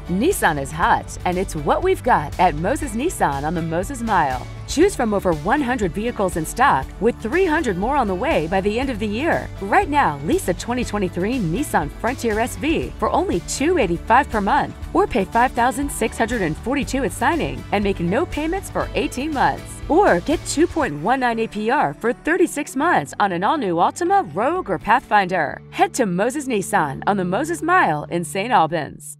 Nissan is hot, and it's what we've got at Moses Nissan on the Moses Mile. Choose from over 100 vehicles in stock, with 300 more on the way by the end of the year. Right now, lease a 2023 Nissan Frontier SV for only $285 per month, or pay $5,642 at signing and make no payments for 18 months. Or get 2.19 APR for 36 months on an all-new Altima, Rogue, or Pathfinder. Head to Moses Nissan on the Moses Mile in St. Albans.